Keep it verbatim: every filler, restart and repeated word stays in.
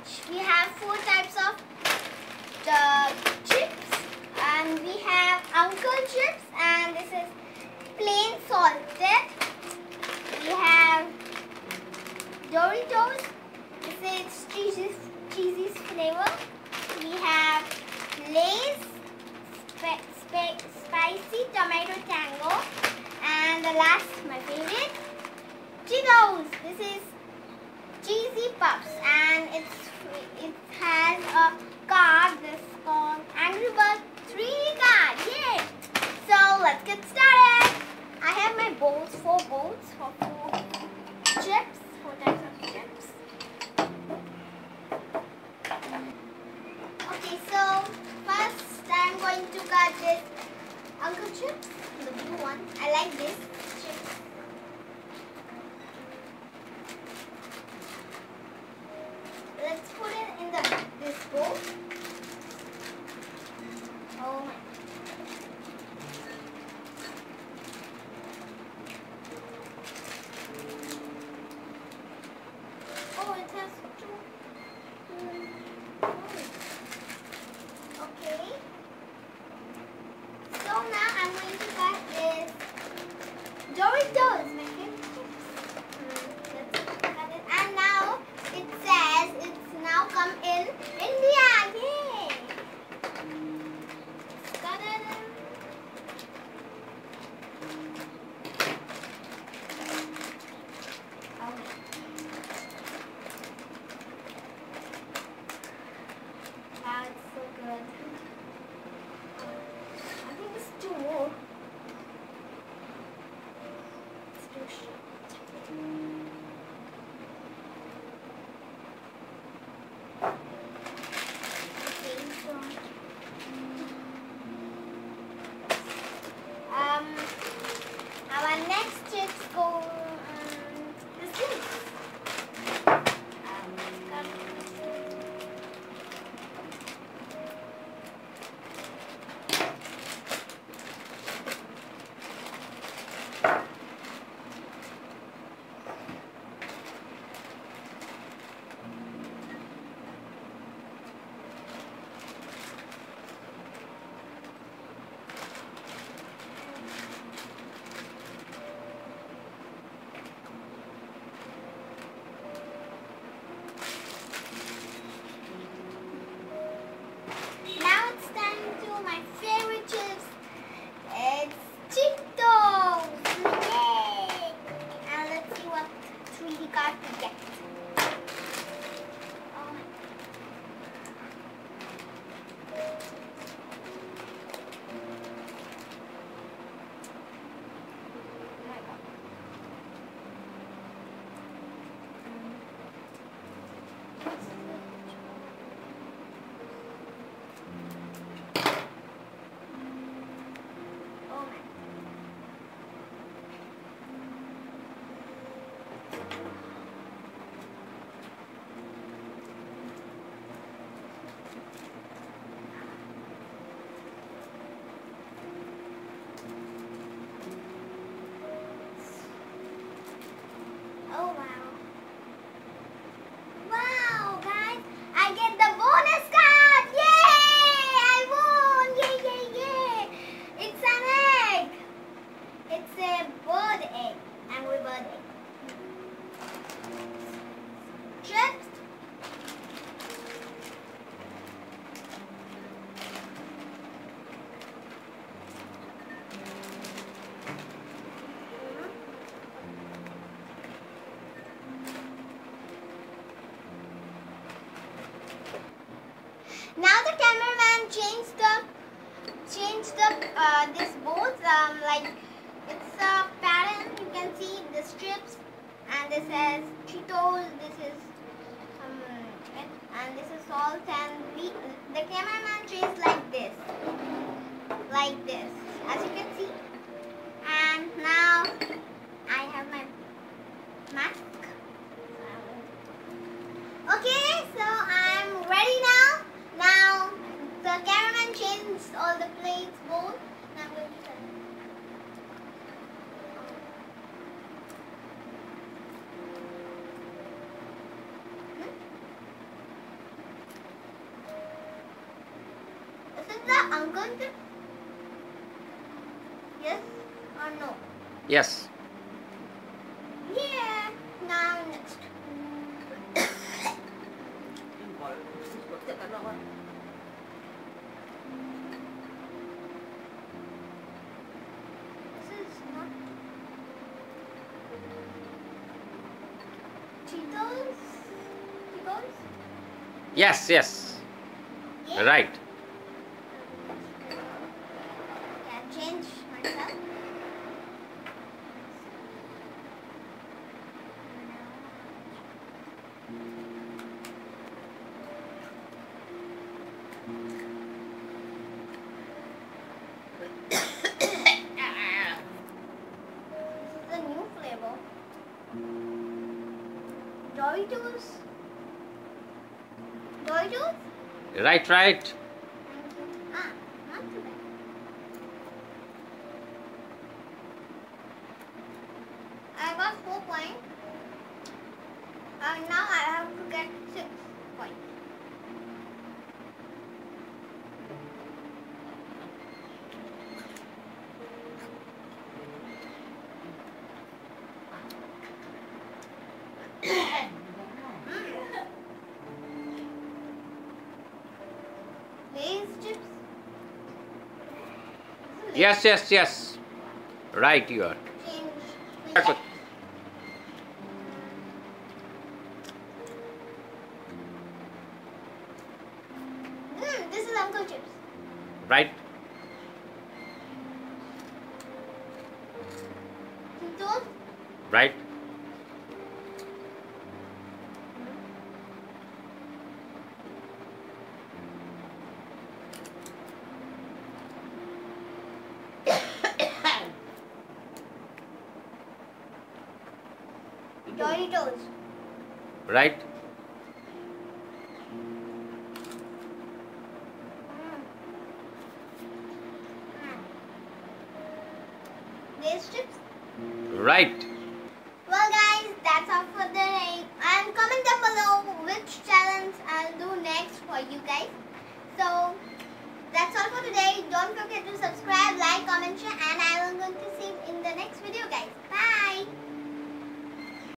we have four types of the chips, and we have Uncle chips, and this is plain salted. We have Doritos. This is cheesy, cheesy flavor. We have Lay's sp sp spicy tomato tango, and the last, my favorite, Cheetos. This is cheesy puffs, and it's it has a card. This called Angry Bird three D card. Yay! So let's get started. I have my bowls, four bowls for four chips, four types of chips. Okay, so first I'm going to cut this Uncle chips, the blue one. I like this chips. Let's put it in the this bowl. Oh my. Oh, it has two. Okay. So now I'm going to cut this Doritos, my favorite chips. Let's cut it. And now it says it's now come in India. Yay! Let's cut it in. Okay. Wow, it's so good. I think it's too more. It's too short. Okay, so um, our next chips go um, this is um, cut. Now it's time to my favorite chips. It's Cheetos. Yay! And let's see what three D card we get. Oh my. Oh my God. Oh my. Oh wow. Wow, guys, I get the bonus card. Yay! I won. Yay, yay, yay. It's an egg. It's a bird egg. Angry bird egg. Chips. Now the cameraman changed the changed the uh, this board um like it's a pattern. You can see the strips, and this says Cheetos. This is um and this is salt, and we the cameraman changed like this, like this, as you can see. And now I have my mask. Okay, so I'm ready now. Now the cameraman changed all the plates, both. Now I'm going to tell you. Hmm? I'm going to. Yes or no? Yes. Yeah. Now next. This is not Cheetos. Cheetos. Yes, yes. Yeah. Right. Yeah, change myself. This is a new flavor. Doritos. Doritos? Right, right. Thank you. Ah, not too bad. I got four points. And now I have to get six points. Lay's chips. Yes, yes, yes. Right, you are. Change. Mm, this is Uncle Chips. Right. Cheetos. Right. Doritos. Right. Mm. Mm. Lay's chips. Right. Well guys, that's all for the day. And comment down below which challenge I'll do next for you guys. So that's all for today. Don't forget to subscribe, like, comment, share, and I